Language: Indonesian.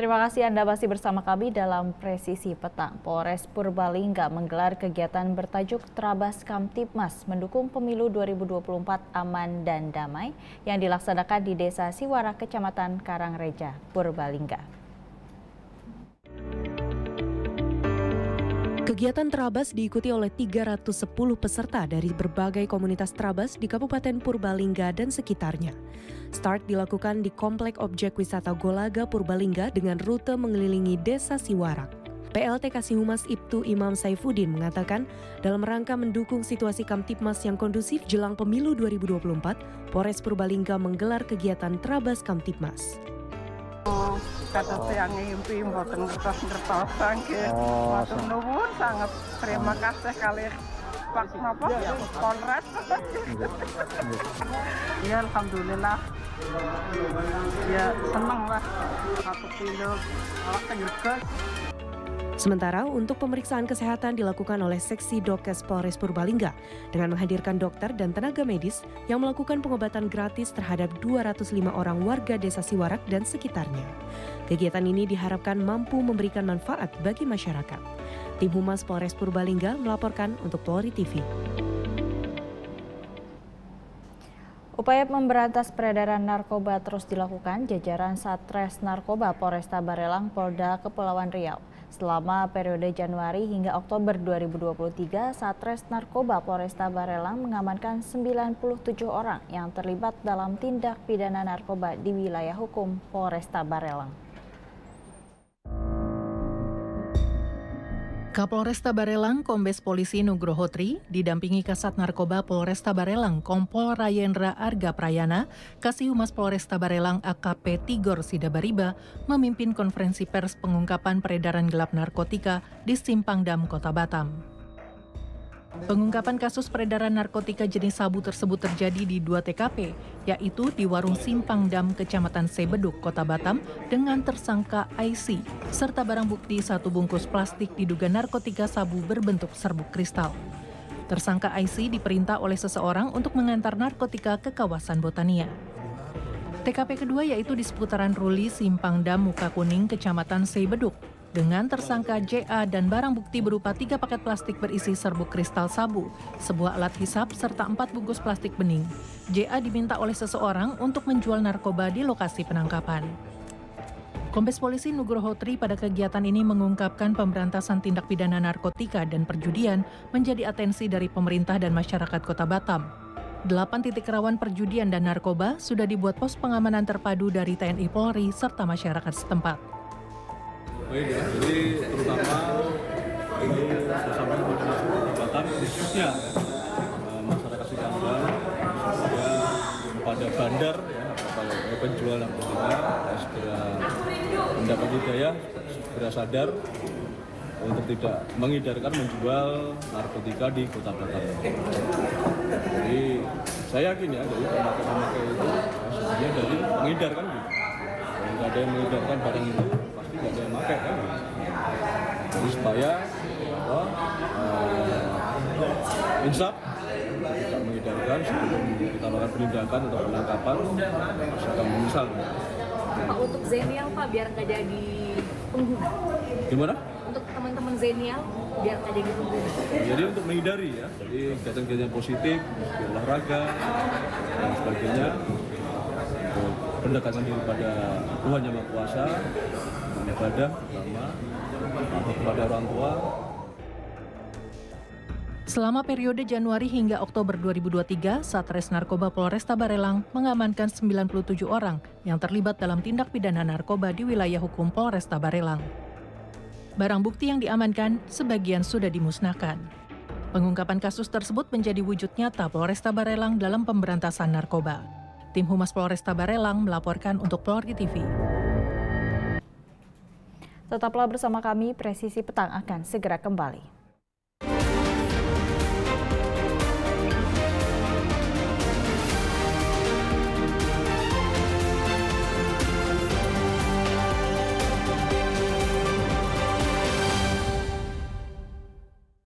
Terima kasih Anda masih bersama kami dalam Presisi Petang. Polres Purbalingga menggelar kegiatan bertajuk Trabas Kamtibmas mendukung pemilu 2024 aman dan damai yang dilaksanakan di Desa Siwarak, Kecamatan Karangreja, Purbalingga. Kegiatan Trabas diikuti oleh 310 peserta dari berbagai komunitas Trabas di Kabupaten Purbalingga dan sekitarnya. Start dilakukan di Komplek Objek Wisata Golaga Purbalingga dengan rute mengelilingi Desa Siwarak. PLT Kasihumas Ibtu Imam Saifuddin mengatakan dalam rangka mendukung situasi Kamtibmas yang kondusif jelang pemilu 2024, Polres Purbalingga menggelar kegiatan Trabas Kamtibmas. Kata yang ngimpi mboten ngertos-ngertosan nggih. Matur nuwun sangat terima kasih kali Pak napa Polres. Ya alhamdulillah. Ya seneng lah satu kilo awak tegegas. Sementara untuk pemeriksaan kesehatan dilakukan oleh Seksi Dokes Polres Purbalingga dengan menghadirkan dokter dan tenaga medis yang melakukan pengobatan gratis terhadap 205 orang warga Desa Siwarak dan sekitarnya. Kegiatan ini diharapkan mampu memberikan manfaat bagi masyarakat. Tim Humas Polres Purbalingga melaporkan untuk Polri TV. Upaya memberantas peredaran narkoba terus dilakukan jajaran Satres Narkoba Polresta Barelang Polda Kepulauan Riau. Selama periode Januari hingga Oktober 2023, Satres Narkoba Polresta Barelang mengamankan 97 orang yang terlibat dalam tindak pidana narkoba di wilayah hukum Polresta Barelang. Kapolresta Barelang Kombes Polisi Nugroho Tri didampingi Kasat Narkoba Polresta Barelang Kompol Rayendra Arga Prayana, Kasihumas Polresta Barelang AKP Tigor Sidabariba memimpin konferensi pers pengungkapan peredaran gelap narkotika di Simpang Dam, Kota Batam. Pengungkapan kasus peredaran narkotika jenis sabu tersebut terjadi di 2 TKP, yaitu di Warung Simpang Dam, Kecamatan Sebeduk, Kota Batam, dengan tersangka IC, serta barang bukti 1 bungkus plastik diduga narkotika sabu berbentuk serbuk kristal. Tersangka IC diperintah oleh seseorang untuk mengantar narkotika ke kawasan Botania. TKP kedua yaitu di seputaran Ruli Simpang Dam, Muka Kuning, Kecamatan Sebeduk, dengan tersangka JA dan barang bukti berupa 3 paket plastik berisi serbuk kristal sabu, sebuah alat hisap, serta 4 bungkus plastik bening. JA diminta oleh seseorang untuk menjual narkoba di lokasi penangkapan. Kombes Polisi Nugroho Tri pada kegiatan ini mengungkapkan pemberantasan tindak pidana narkotika dan perjudian menjadi atensi dari pemerintah dan masyarakat Kota Batam. 8 titik rawan perjudian dan narkoba sudah dibuat pos pengamanan terpadu dari TNI Polri serta masyarakat setempat. Baik ya, jadi terutama ini bersama Koordinasi Kota Batam khususnya masyarakat Sidamban pada bandar ya, kalau penjual narkotika segera mendapat hidayah, segera sadar untuk tidak mengedarkan menjual narkotika di Kota Batam. Jadi saya yakin ya dari pemakai itu sebenarnya dari mengedarkan gitu. Kalau nggak ada yang mengedarkan barang itu nggak ada yang pakai kan, jadi supaya insaf tidak mengedarkan sebelum kita lakukan penindakan atau penangkapan akan menyesal. Pak, untuk Zenial Pak biar nggak jadi pengguna. Gimana? Untuk teman-teman Zenial biar nggak jadi pengguna. Jadi untuk menghindari ya, jadi kegiatan-kegiatan positif, olahraga dan sebagainya, pendekatan diri pada Tuhan Yang Maha Kuasa, ibadah pertama, atau kepada orang tua. Selama periode Januari hingga Oktober 2023, Satres Narkoba Polresta Barelang mengamankan 97 orang yang terlibat dalam tindak pidana narkoba di wilayah hukum Polresta Barelang. Barang bukti yang diamankan sebagian sudah dimusnahkan. Pengungkapan kasus tersebut menjadi wujud nyata Polresta Barelang dalam pemberantasan narkoba. Tim Humas Polresta Barelang melaporkan untuk Polri TV. Tetaplah bersama kami, Presisi Petang akan segera kembali.